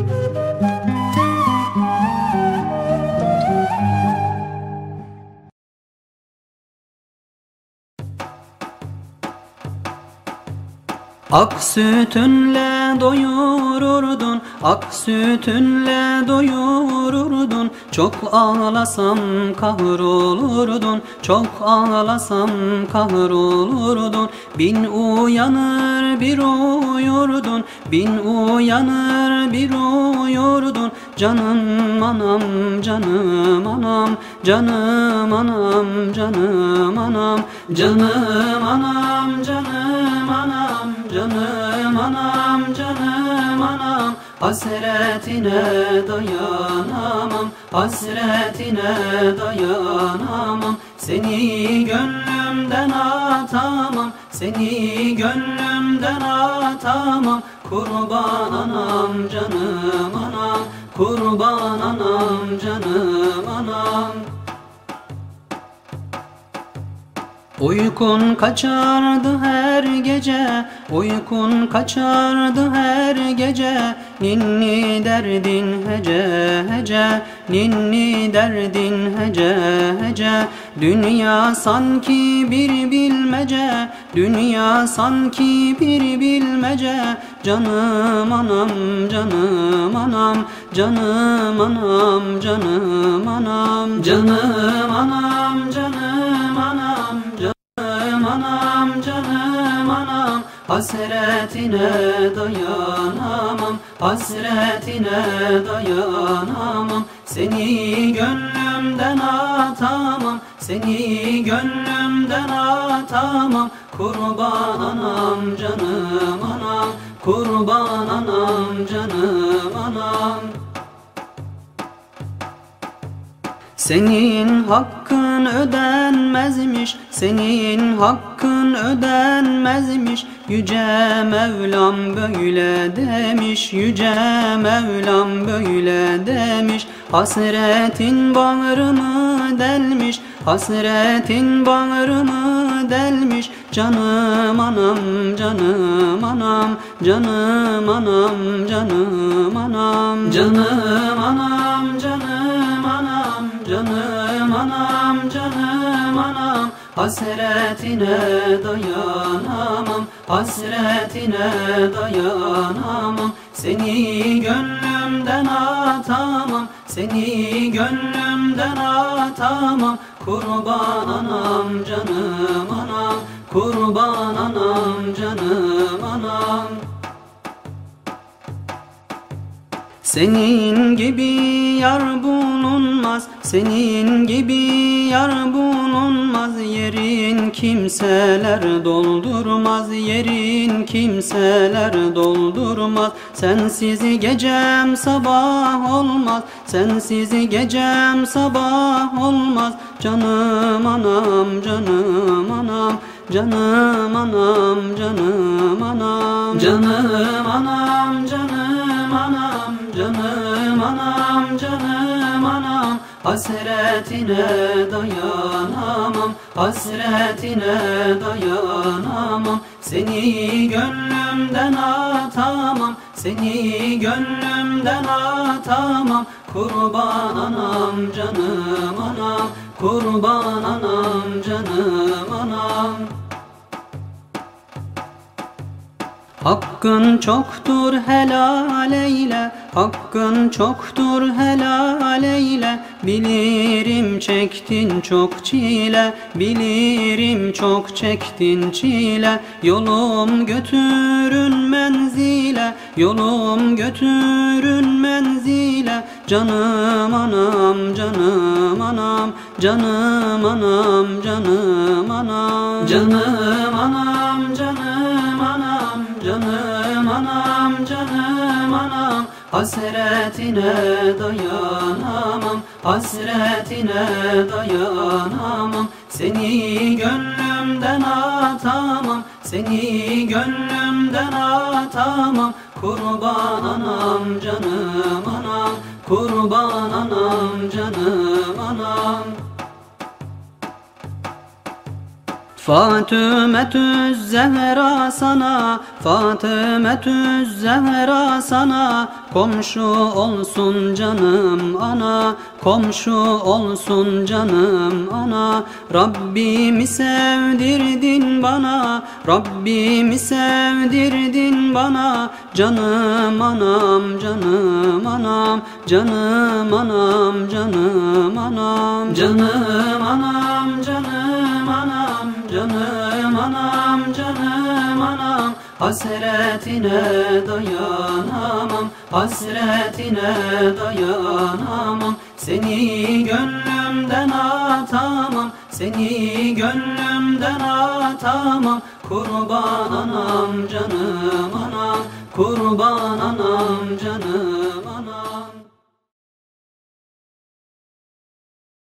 Ak sütünle doyururdun, ak sütünle doyururdun. Çok ağlasam kahrolurdun, çok ağlasam kahrolurdun. Bin uyanır bir uyurdun, bin uyanır bir uyurdun. Canım anam, canım anam, canım anam, canım anam, canım anam, canım anam, canım anam, canım anam. Hasretine dayanamam, hasretine dayanamam. Seni gönlümden atamam, seni gönlümden atamam. Kurban anam, canım anam, kurban anam, canım anam. Uykun kaçardı her gece, uykun kaçardı her gece. Ninni derdin hece hece, ninni derdin hece hece. Dünya sanki bir bilmece, dünya sanki bir bilmece. Canım anam, canım anam, canım anam, canım anam, canım anam, canım anam, canım anam, canım anam. Hasretine dayanamam, hasretine dayanamam. Seni gönlümden atamam, seni gönlümden atamam. Kurban anam, canım anam, kurban anam, canım anam. Senin hakkın ödenmezmiş, senin hakkın ödenmezmiş. Yüce Mevlam böyle demiş, yüce Mevlam böyle demiş. Hasretin bağrımı delmiş, hasretin bağrımı delmiş. Canım anam, canım anam, canım anam, canım anam, canım anam, canım anam, canım anam, canım anam. Hasretine dayanamam, hasretine dayanamam. Seni gönlümden atamam, seni gönlümden atamam. Kurban anam, canım anam, kurban anam, canım anam. Senin gibi yar bulunmaz, senin gibi yar bulunmaz. Yerin kimseler doldurmaz, yerin kimseler doldurmaz. Sensiz gecem sabah olmaz, sensiz gecem sabah olmaz. Canım anam, canım anam, canım anam, canım anam, canım anam, canım anam, canım anam, canım anam. Hasretine dayanamam, hasretine dayanamam. Seni gönlümden atamam, seni gönlümden atamam. Kurban anam, canım anam, kurban anam, canım anam. Hakkın çoktur helal eyle, hakkın çoktur helal eyle. Bilirim çektin çok çile, bilirim çok çektin çile. Yolum götürün menzile, yolum götürün menzile. Canım anam, canım anam, canım anam, canım anam, canım anam, canım anam, canım anam, canım anam. Hasretine dayanamam, hasretine dayanamam. Seni gönlümden atamam, seni gönlümden atamam. Kurban anam, canım anam, kurban anam, canım anam. Fatımetüz Zehra sana, Fatımetüz Zehra sana, komşu olsun canım ana, komşu olsun canım ana. Rabbimi sevdirdin bana, Rabbimi sevdirdin bana, canım anam, canım anam, canım anam, canım anam, canım anam, canım anam, canım anam, canım anam. Hasretine dayanamam, hasretine dayanamam. Seni gönlümden atamam, seni gönlümden atamam. Kurban anam, canım anam, kurban anam, canım